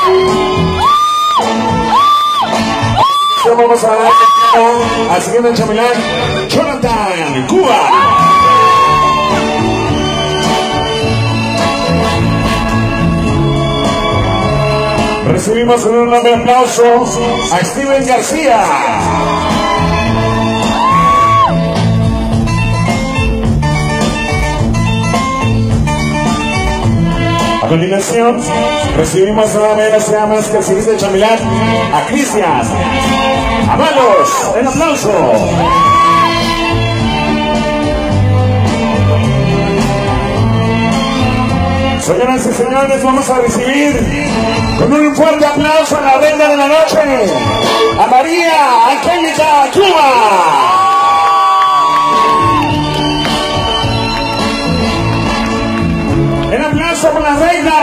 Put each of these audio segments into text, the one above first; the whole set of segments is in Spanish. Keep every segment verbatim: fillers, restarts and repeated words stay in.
Vamos a dar al siguiente chambelán, Jonathan Cuba. Recibimos con un enorme aplauso a Steven García. A continuación, recibimos nada menos nada más que el siguiente chambelán, a Cristian Avalos. ¡Un aplauso! Señoras y señores, vamos a recibir con un fuerte aplauso a la reina de la noche, a María Angélica Cuba. ¡Un aplauso por la reina!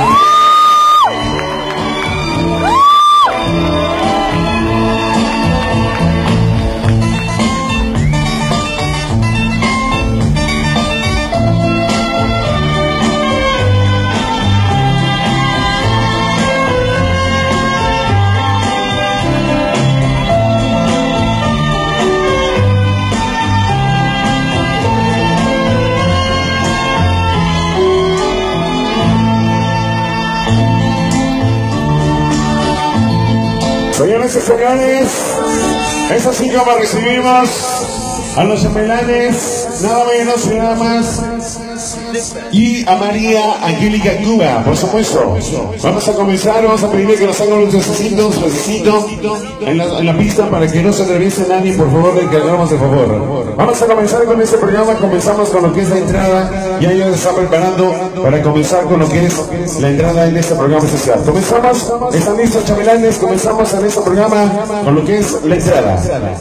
Señores y señores, es así como recibimos a los chambelanes, nada menos y nada más, y a María Angélica Cuba, por supuesto. Vamos a comenzar, vamos a pedirle que nos hagan un necesito, necesito en la, en la pista para que no se atraviese nadie, por favor, le encargamos de favor. Vamos a comenzar con este programa, comenzamos con lo que es la entrada, y ellos están preparando para comenzar con lo que es la entrada en este programa especial. Comenzamos, están listos chambelanes, comenzamos en este programa con lo que es la entrada.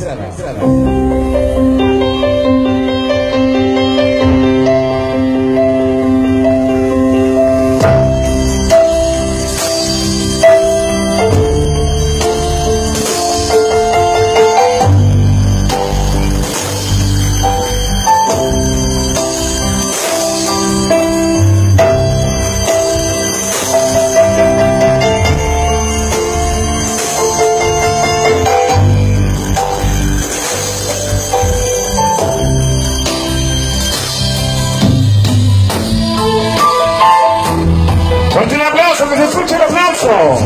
Que se escuche el aplauso.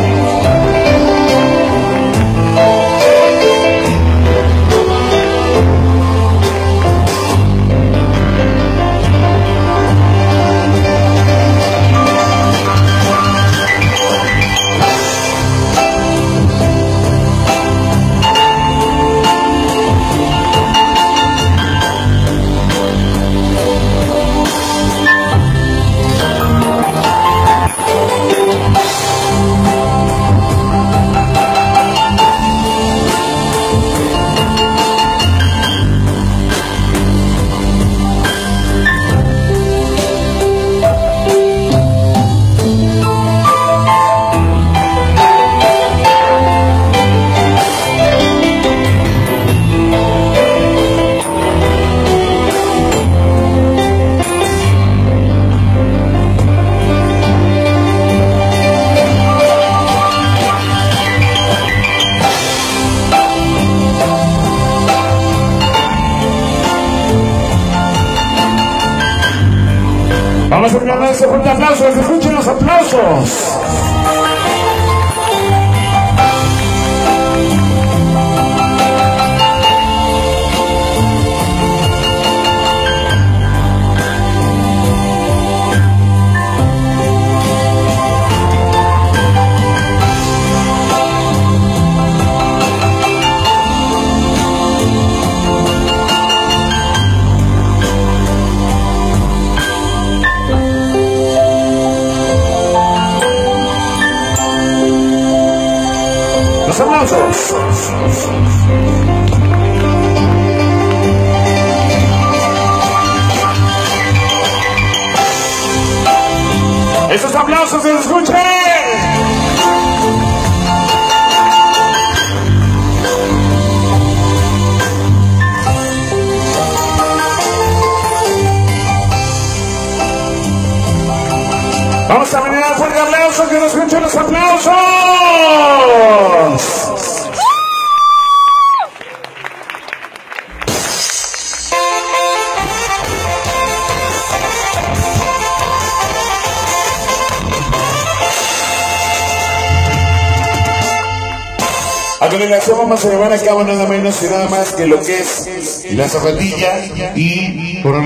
Vamos a darle ese fuerte aplauso, que se escuchen los aplausos. Los aplausos. Esos aplausos se escuchen. Vamos a venir al fuerte aplauso. que nos escuchen los aplausos. A continuación vamos a llevar a cabo nada menos y nada más que lo que es la zapatilla y por